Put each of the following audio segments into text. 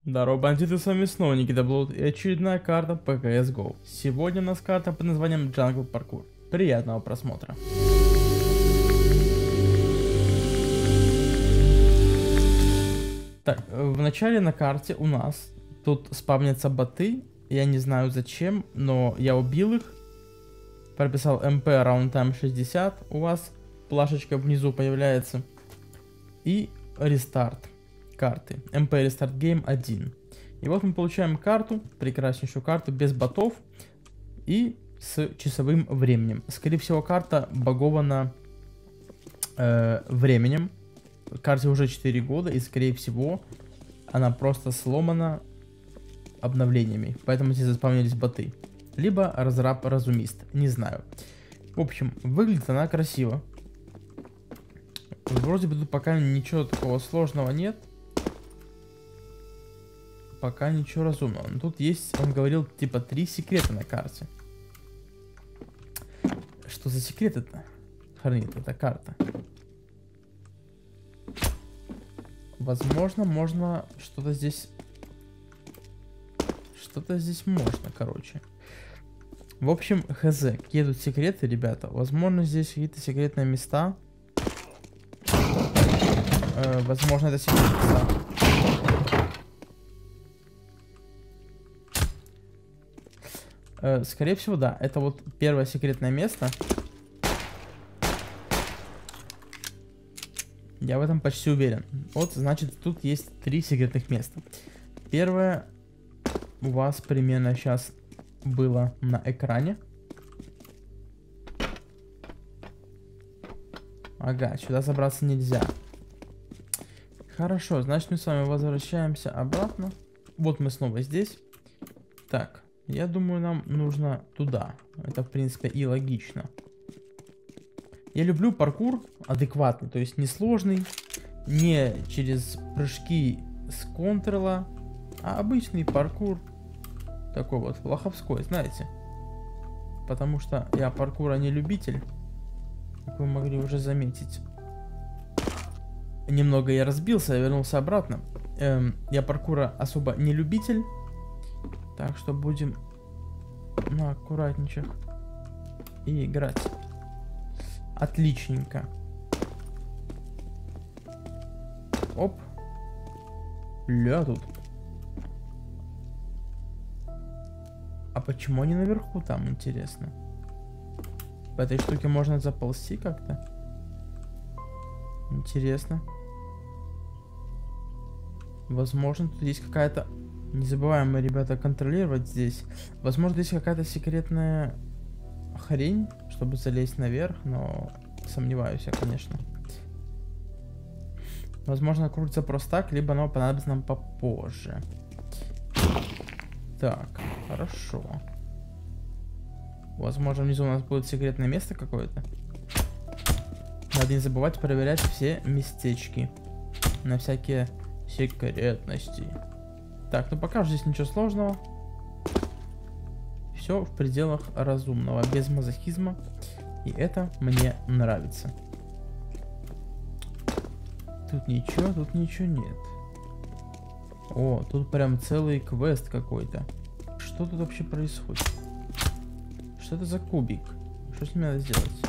Здорово, бандиты, с вами снова Никита Блуд и очередная карта по CSGO. Сегодня у нас карта под названием Jungle Parkour. Приятного просмотра. Так, в начале на карте у нас тут спавнятся боты. Я не знаю зачем, но я убил их. Прописал MP Runtime 60. У вас плашечка внизу появляется. И рестарт карты. MP Restart Game 1. И вот мы получаем карту, прекраснейшую карту, без ботов и с часовым временем. Скорее всего, карта багована временем. Карте уже 4 года, и скорее всего, она просто сломана обновлениями. Поэтому здесь заспавнились боты. Либо разраб-разумист, не знаю. В общем, выглядит она красиво. Вроде бы тут пока ничего такого сложного нет. Пока ничего разумного. Но тут есть, он говорил, типа 3 секрета на карте. Что за секреты-то хранит эта карта? Возможно, можно что-то здесь... Что-то здесь можно, короче. В общем, хз. Какие тут секреты, ребята? Возможно, здесь какие-то секретные места. Возможно, это секретные места. Скорее всего, да. Это вот первое секретное место. Я в этом почти уверен. Вот, значит, тут есть 3 секретных места. Первое у вас примерно сейчас было на экране. Ага, сюда забраться нельзя. Хорошо, значит, мы с вами возвращаемся обратно. Вот мы снова здесь. Так. Я думаю, нам нужно туда. Это, в принципе, и логично. Я люблю паркур адекватный, то есть не сложный, не через прыжки с контрола, а обычный паркур такой вот лоховской, знаете. Потому что я паркура не любитель, как вы могли уже заметить. Немного я разбился, вернулся обратно. Я паркура особо не любитель. Так что будем на аккуратничах и играть. Отличненько. Оп. Ля тут. А почему они наверху там, интересно? По этой штуке можно заползти как-то? Интересно. Возможно, тут есть какая-то... Не забываем мы, ребята, контролировать здесь. Возможно, здесь какая-то секретная хрень, чтобы залезть наверх, но сомневаюсь я, конечно. Возможно, крутится просто так, либо оно понадобится нам попозже. Так, хорошо. Возможно, внизу у нас будет секретное место какое-то. Надо не забывать проверять все местечки. На всякие секретности. Так, ну пока здесь ничего сложного. Все в пределах разумного, без мазохизма. И это мне нравится. Тут ничего нет. О, тут прям целый квест какой-то. Что тут вообще происходит? Что это за кубик? Что с ним надо сделать?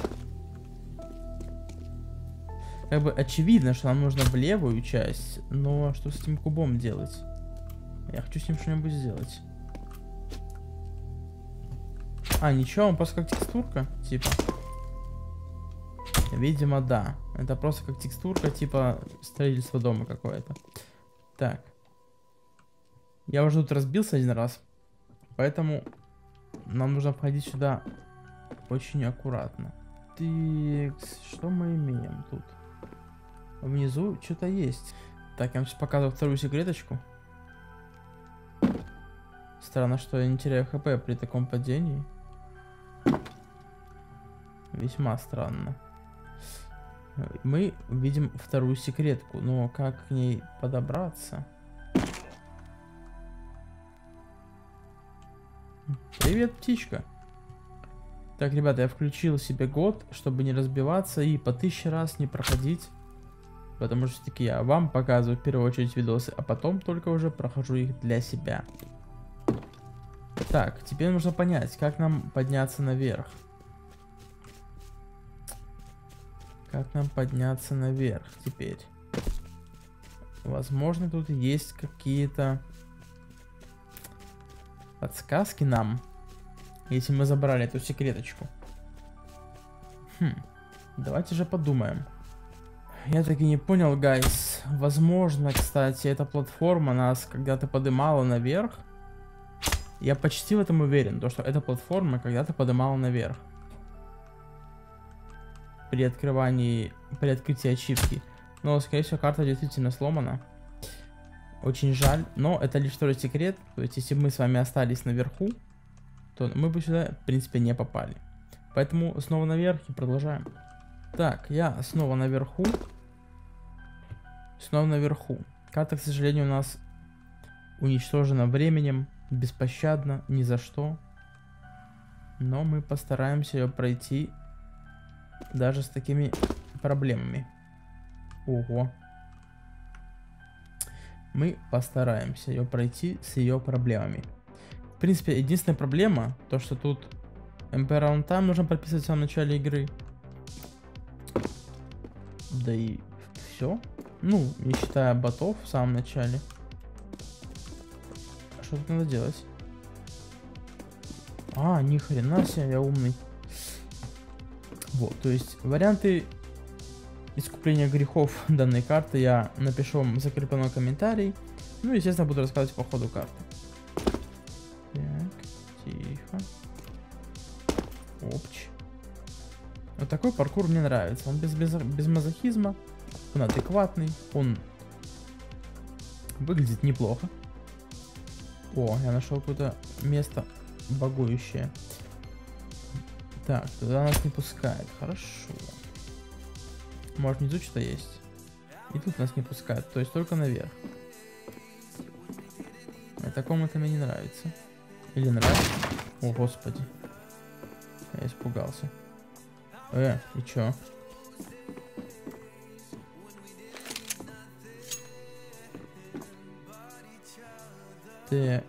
Как бы очевидно, что нам нужно в левую часть, но что с этим кубом делать? Я хочу с ним что-нибудь сделать. А, ничего, он просто как текстурка, типа. Видимо, да. Это просто как текстурка, типа строительство дома какое-то. Так. Я уже тут разбился один раз. Поэтому нам нужно входить сюда очень аккуратно. Так, что мы имеем тут? Внизу что-то есть. Так, я вам сейчас показываю вторую секреточку. Странно, что я не теряю хп при таком падении. Весьма странно. Мы видим вторую секретку, но как к ней подобраться? Привет, птичка. Так, ребята, я включил себе год, чтобы не разбиваться и по 1000 раз не проходить Потому что все-таки я вам показываю в первую очередь видосы, а потом только уже прохожу их для себя. Так, теперь нужно понять, как нам подняться наверх. Как нам подняться наверх теперь? Возможно, тут есть какие-то подсказки нам, если мы забрали эту секреточку. Давайте же подумаем. Я так и не понял, гайс. Возможно, кстати, эта платформа нас когда-то поднимала наверх. Я почти в этом уверен, то, что эта платформа когда-то поднимала наверх. При открытии ачивки. Но, скорее всего, карта действительно сломана. Очень жаль, но это лишь второй секрет. То есть, если бы мы с вами остались наверху, то мы бы сюда, в принципе, не попали. Поэтому снова наверх и продолжаем. Так, я снова наверху. Снова наверху. Карта, к сожалению, у нас уничтожена временем. Беспощадно, ни за что. Но мы постараемся ее пройти даже с такими проблемами. Ого. Мы постараемся ее пройти с ее проблемами. В принципе, единственная проблема, то что тут MP Round Time нужно прописывать в самом начале игры. Да и все. Ну, не считая ботов в самом начале. Что тут надо делать? А, ни хрена себе, я умный. Вот, то есть варианты искупления грехов данной карты я напишу вам в закрепленном комментарии. Ну, естественно, буду рассказывать по ходу карты. Так, тихо. Опч. Вот такой паркур мне нравится. Он без мазохизма. Он адекватный. Он выглядит неплохо. О, я нашел какое-то место багующее. Так, туда нас не пускает. Хорошо. Может, внизу что-то есть. И тут нас не пускают. То есть только наверх. А такому это мне не нравится. Или нравится? О, господи. Я испугался. И чё? Так.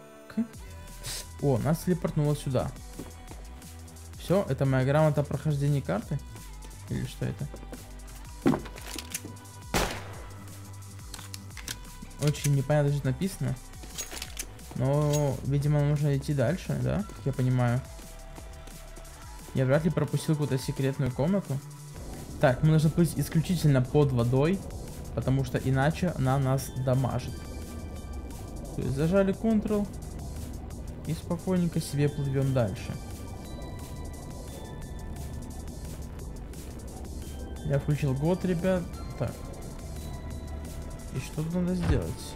О, нас телепортнуло сюда. Все, это моя грамота о прохождении карты? Или что это? Очень непонятно, что написано. Но, видимо, нужно идти дальше, да? Как я понимаю. Я вряд ли пропустил какую-то секретную комнату. Так, мы должны плыть исключительно под водой, потому что иначе она нас дамажит. То есть зажали Ctrl и спокойненько себе плывем дальше. Я включил год, ребят. Так. И что тут надо сделать?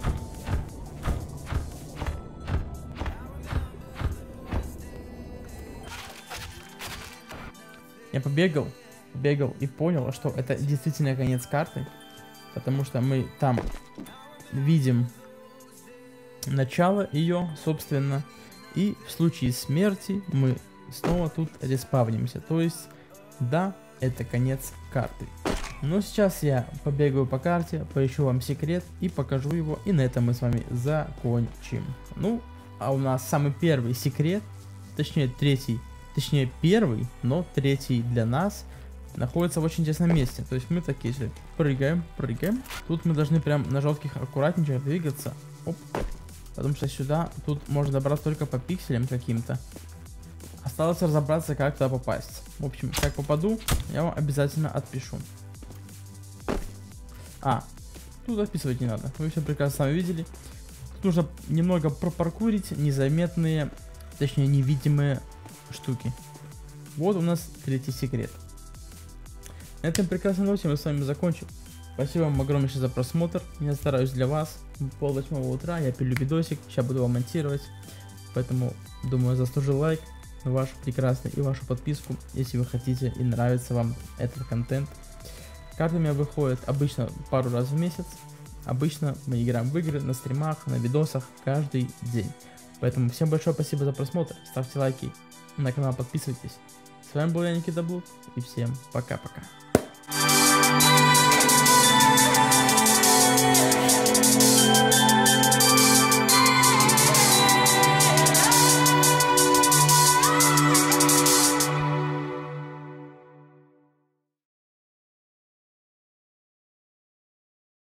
Я побегал и понял, что это действительно конец карты. Потому что мы там видим начало ее, собственно. И в случае смерти мы снова тут респавнимся. То есть, да, это конец карты. Но сейчас я побегаю по карте, поищу вам секрет и покажу его. И на этом мы с вами закончим. Ну, а у нас самый первый секрет, точнее третий, точнее первый, но третий для нас, находится в очень тесном месте. То есть мы такие же прыгаем. Тут мы должны прям на жестких аккуратненько двигаться. Оп. Потому что сюда, тут можно добраться только по пикселям каким-то. Осталось разобраться, как туда попасть. В общем, как попаду, я вам обязательно отпишу. Тут отписывать не надо. Вы все прекрасно сами видели. Тут нужно немного пропаркурить незаметные, точнее невидимые штуки. Вот у нас третий секрет. На этом прекрасной ноте мы с вами закончим. Спасибо вам огромнейшее за просмотр. Я стараюсь для вас. 7:30 утра я пилю видосик. Сейчас буду его монтировать. Поэтому, думаю, заслужил лайк ваш прекрасный и вашу подписку, если вы хотите и нравится вам этот контент. Карта у меня выходит обычно пару раз в месяц. Обычно мы играем в игры на стримах, на видосах каждый день. Поэтому всем большое спасибо за просмотр. Ставьте лайки на канал, подписывайтесь. С вами был я, Никита Блуд, и всем пока-пока.